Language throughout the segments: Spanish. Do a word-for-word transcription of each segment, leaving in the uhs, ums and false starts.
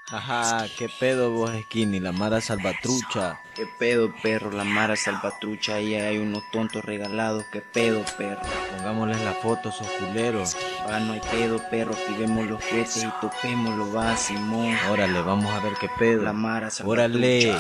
Jaja, qué pedo vos, Skinny, la Mara Salvatrucha. ¿Qué pedo, perro? La Mara Salvatrucha, ahí hay unos tontos regalados. ¿Qué pedo, perro? Pongámosles la foto, esos culeros. Va, no hay pedo, perro. Activemos los cohetes y topémoslo, va, Simón. Órale, vamos a ver qué pedo. La Mara Salvatrucha. Órale.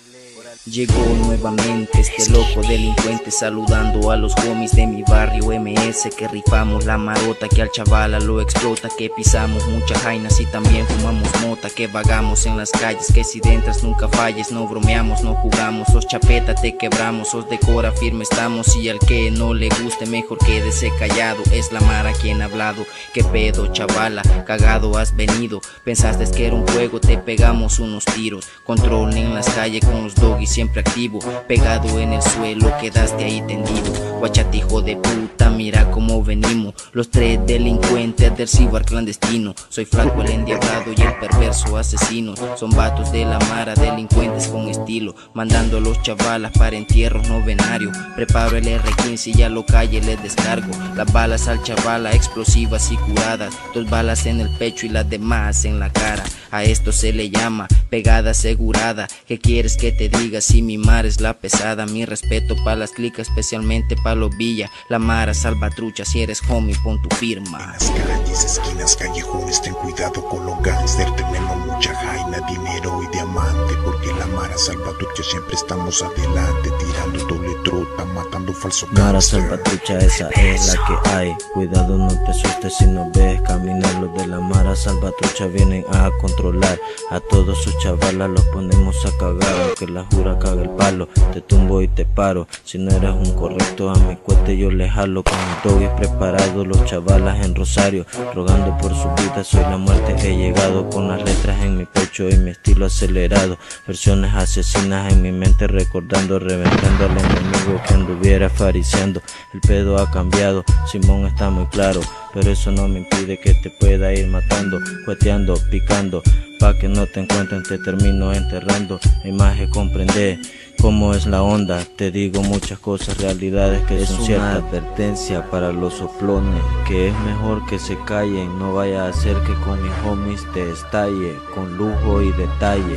Llegó nuevamente este loco delincuente, saludando a los homies de mi barrio M S, que rifamos la marota, que al chavala lo explota, que pisamos muchas jainas y también fumamos mota, que vagamos en las calles, que si dentras nunca falles, no bromeamos, no jugamos, sos chapeta te quebramos, sos decora firme estamos, y al que no le guste mejor quédese callado, es la Mara quien ha hablado. Que pedo chavala, cagado has venido, pensaste que era un juego, te pegamos unos tiros, control en las calles con los doggies siempre activo, pegado en el suelo, quedaste ahí tendido. Guachate hijo de puta, mira cómo venimos, los tres delincuentes del cibar clandestino. Soy flaco el endiablado y el perverso asesino, son vatos de la Mara, delincuentes con estilo, mandando a los chavalas para entierros novenarios. Preparo el R quince y a lo calle les descargo las balas al chavala, explosivas y curadas, dos balas en el pecho y las demás en la cara. A esto se le llama pegada asegurada. ¿Qué quieres que te diga si mi Mara es la pesada? Mi respeto pa' las clicas, especialmente pa' los villa. La Mara Salvatrucha, si eres homie pon tu firma. En las calles, esquinas, callejones, ten cuidado con los gangster. Tenemos mucha jaina, dinero y diamante, porque la Mara Salvatrucha siempre estamos adelante, tirando doble trota, matando falso gangster. Mara Salvatrucha, esa es la que hay. Cuidado, no te asustes si no ves caminar. Los de la Mara Salvatrucha vienen a controlar a todos sus chavalas, los ponemos a cagar. Aunque la jura caga el palo, te tumbo y te paro. Si no eres un correcto a mi cuete yo le jalo. Con el doggy preparado, los chavalas en Rosario, rogando por su vida, soy la muerte, he llegado. Con las letras en mi pecho y mi estilo acelerado, versiones asesinas en mi mente recordando, reventando al enemigo que anduviera fariseando. El pedo ha cambiado, Simón está muy claro, pero eso no me impide que te pueda ir matando, cueteando, picando, pa' que no te encuentren, te termino enterrando. Mi imagen comprende cómo es la onda, te digo muchas cosas, realidades que es son una ciertas. Advertencia para los soplones, que es mejor que se callen, no vaya a hacer que con mis homies te estalle, con lujo y detalles.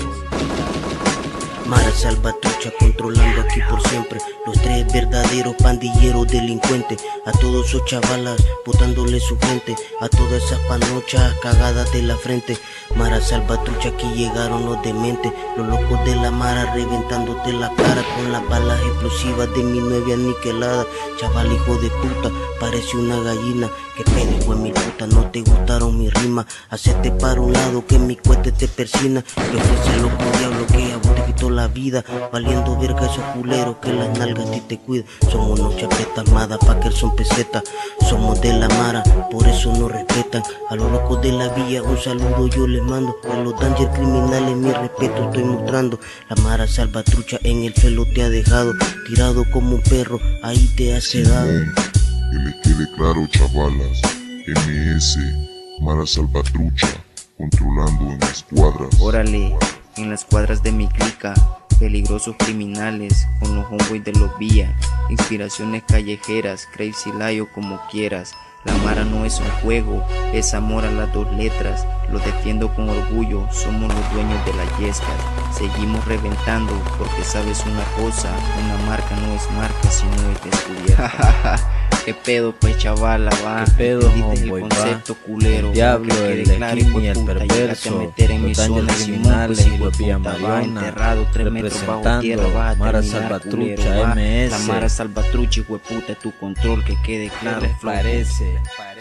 Mara Salvatrucha controlando aquí por siempre, los tres verdaderos pandilleros delincuentes. A todos sus chavalas botándole su gente, a todas esas panochas cagadas de la frente. Mara Salvatrucha, aquí llegaron los dementes, los locos de la Mara reventándote la cara con las balas explosivas de mi nueve aniquilada. Chaval hijo de puta, parece una gallina. Que pedo hijo de mi puta, no te gustaron mis rimas, hacete para un lado que mi cohete te persina. Y ofrece loco diablo que a vos te quitó la vida, valiendo verga esos culeros que las nalgas a ti te cuidan. Somos unos chapetas armadas pa' que son pesetas, somos de la Mara, por eso nos respetan. A los locos de la villa un saludo yo les mando, a los danger criminales mi respeto estoy mostrando. La Mara Salvatrucha en el pelo te ha dejado, tirado como un perro, ahí te ha sedado. Que le quede claro chavalas, M S, Mara Salvatrucha, controlando en las cuadras. Órale, en las cuadras de mi clica, peligrosos criminales, con los homeboys de los vía, inspiraciones callejeras, Crazy Layo como quieras. La Mara no es un juego, es amor a las dos letras, lo defiendo con orgullo, somos los dueños de las yescas. Seguimos reventando, porque sabes una cosa, una marca no es marca si no es descubierta. ¿Qué pedo pues chavala, va? ¿Qué pedo, ¿Entendiste el homeboy, concepto va? culero? El diablo, Que el quede claro, hijo Skinny, de el puta, perverso, llégate a meter en mi los daños zona, Simón, criminales, pues, hijo hijo de de Villa puta, va, Mariona, enterrado tres metros bajo tierra, va a Mara terminar, Salvatrucha, culero, va. M S. La Mara Salvatrucha, hijo de puta, tu control, que quede claro, ¿Qué les flojo. parece?